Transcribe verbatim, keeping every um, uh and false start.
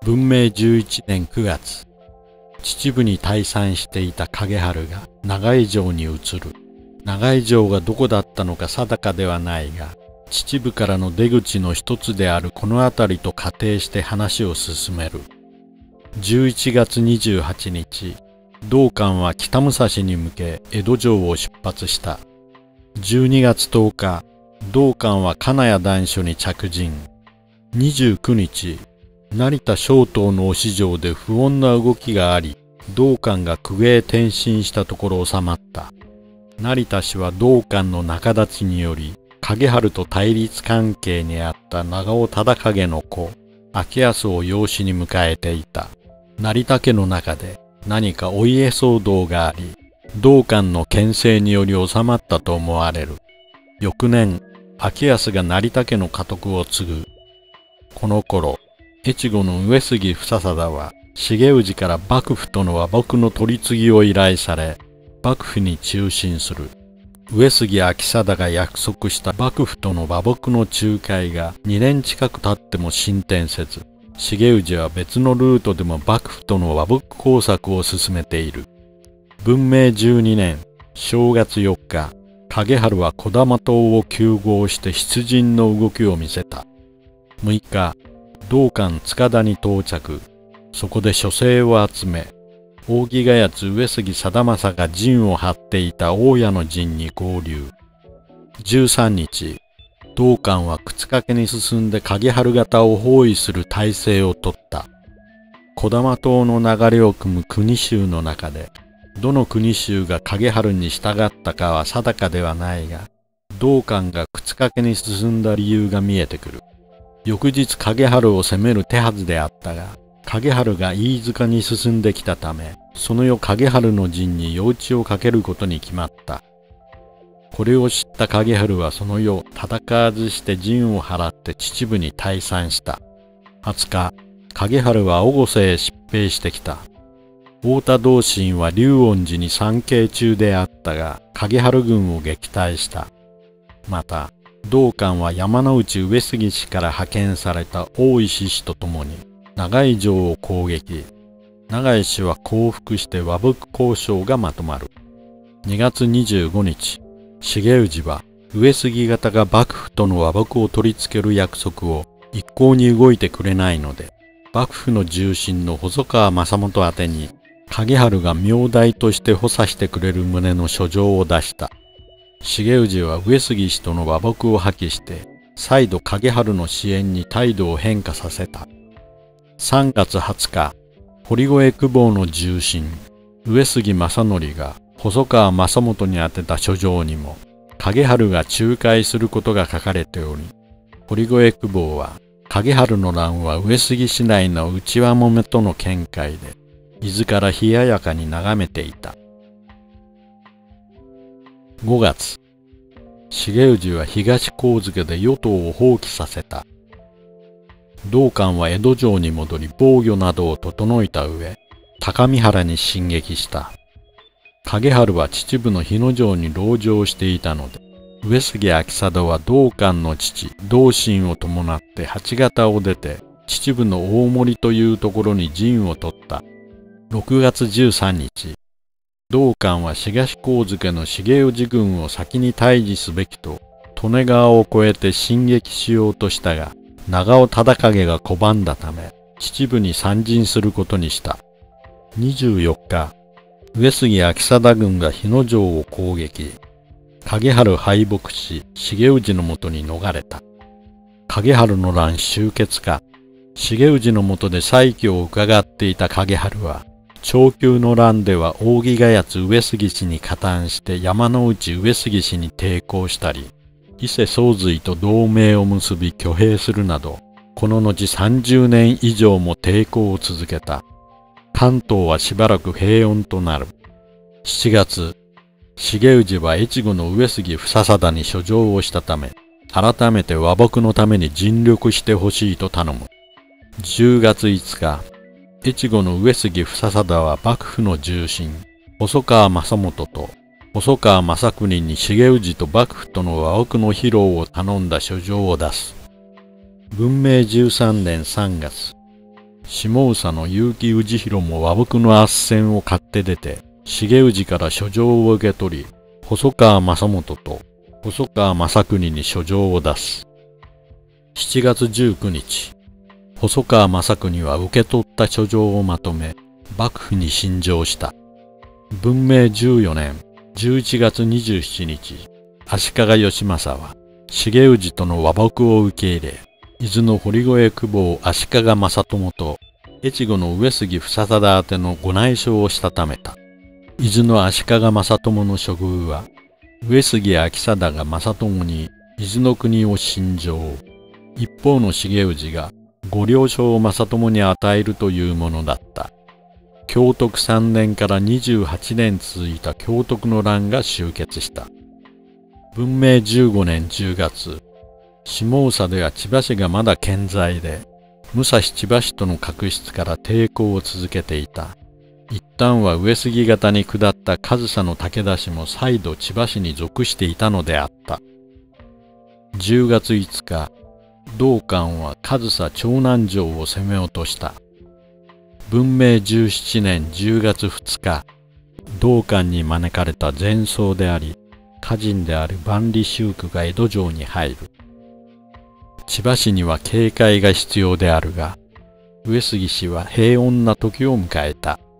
文明じゅういちねんくがつ、秩父に退散していた影春が長井城に移る。長井城がどこだったのか定かではないが、秩父からの出口の一つであるこの辺りと仮定して話を進める。じゅういちがつにじゅうはちにち、道灌は北武蔵に向け江戸城を出発した。じゅうにがつとおか、道灌は金谷談所に着陣。にじゅうくにち、成田正東の押城で不穏な動きがあり、道灌が公家へ転身したところ収まった。成田氏は道灌の仲立ちにより、影春と対立関係にあった長尾忠景の子、秋安を養子に迎えていた。成田家の中で何かお家騒動があり、道灌の牽制により収まったと思われる。翌年、秋安が成田家の家督を継ぐ。この頃、越後の上杉房貞は重氏から幕府との和睦の取り次ぎを依頼され、幕府に忠心する。上杉昭貞が約束した幕府との和睦の仲介がにねん近く経っても進展せず、重氏は別のルートでも幕府との和睦工作を進めている。文明じゅうにねん正月よっか、影春は児玉島を急合して出陣の動きを見せた。むいか、道灌塚田に到着。そこで諸生を集め、扇ヶ谷上杉貞政が陣を張っていた大谷の陣に合流。じゅうさんにち、道灌は口掛に進んで影春方を包囲する態勢をとった。児玉島の流れを組む国衆の中で、どの国衆が影春に従ったかは定かではないが、道灌が口掛に進んだ理由が見えてくる。翌日影春を攻める手はずであったが、影春が飯塚に進んできたため、その夜影春の陣に夜討ちをかけることに決まった。これを知った影春はその夜戦わずして陣を払って秩父に退散した。はつか、影春は越生へ疾病してきた。太田道信は龍恩寺に参詣中であったが、影春軍を撃退した。また、道灌は山内上杉氏から派遣された大石氏と共に長井城を攻撃。長井氏は降伏して和睦交渉がまとまる。にがつにじゅうごにち、重氏は上杉方が幕府との和睦を取り付ける約束を一向に動いてくれないので、幕府の重臣の細川正元宛てに影春が名代として補佐してくれる旨の書状を出した。重氏は上杉氏との和睦を破棄して、再度影春の支援に態度を変化させた。さんがつはつか、堀越公方の重臣、上杉正則が細川正元に宛てた書状にも、影春が仲介することが書かれており、堀越公方は、影春の乱は上杉市内の内輪もめとの見解で、伊豆から冷ややかに眺めていた。ごがつ、重氏は東神付で与党を放棄させた。道灌は江戸城に戻り防御などを整えた上、高見原に進撃した。影春は秩父の日野城に籠城していたので、上杉昭貞は道灌の父、道信を伴って八形を出て、秩父の大森というところに陣を取った。ろくがつじゅうさんにち、道灌は東神付の重氏軍を先に退治すべきと、利根川を越えて進撃しようとしたが、長尾忠景が拒んだため、秩父に参陣することにした。にじゅうよっか、上杉昭貞軍が日野城を攻撃。影春敗北し、重氏のもとに逃れた。影春の乱終結か。重氏のもとで再起を伺っていた影春は、長久の乱では扇ヶ谷上杉氏に加担して山内上杉氏に抵抗したり、伊勢宗瑞と同盟を結び挙兵するなど、この後さんじゅうねん以上も抵抗を続けた。関東はしばらく平穏となる。しちがつ、重氏は越後の上杉房貞に書状をしたため、改めて和睦のために尽力してほしいと頼む。じゅうがついつか、越後の上杉房貞は幕府の重臣、細川正元と細川正国に重氏と幕府との和睦の披露を頼んだ書状を出す。文明じゅうさんねんさんがつ、 下総の結城氏弘も和睦の斡旋を買って出て、重氏から書状を受け取り、細川正元と細川正国に書状を出す。しちがつじゅうくにち、細川正国は受け取った書状をまとめ、幕府に進上した。文明じゅうよねんじゅういちがつにじゅうしちにち、足利義政は重氏との和睦を受け入れ、伊豆の堀越公方足利正友と越後の上杉房忠宛てのご内証をしたためた。伊豆の足利正友の処遇は、上杉昭貞が正友に伊豆の国を進上、一方の重氏がご領所を正友に与えるというものだった。享徳さんねんからにじゅうはちねん続いた享徳の乱が終結した。文明じゅうごねんじゅうがつ、下総では千葉氏がまだ健在で、武蔵千葉氏との確執から抵抗を続けていた。一旦は上杉方に下った上総の武田氏も再度千葉氏に属していたのであった。じゅうがついつか、道灌は上総長南城を攻め落とした。文明じゅうななねんじゅうがつふつか、道灌に招かれた前僧であり、歌人である万里秀句が江戸城に入る。千葉市には警戒が必要であるが、上杉氏は平穏な時を迎えた。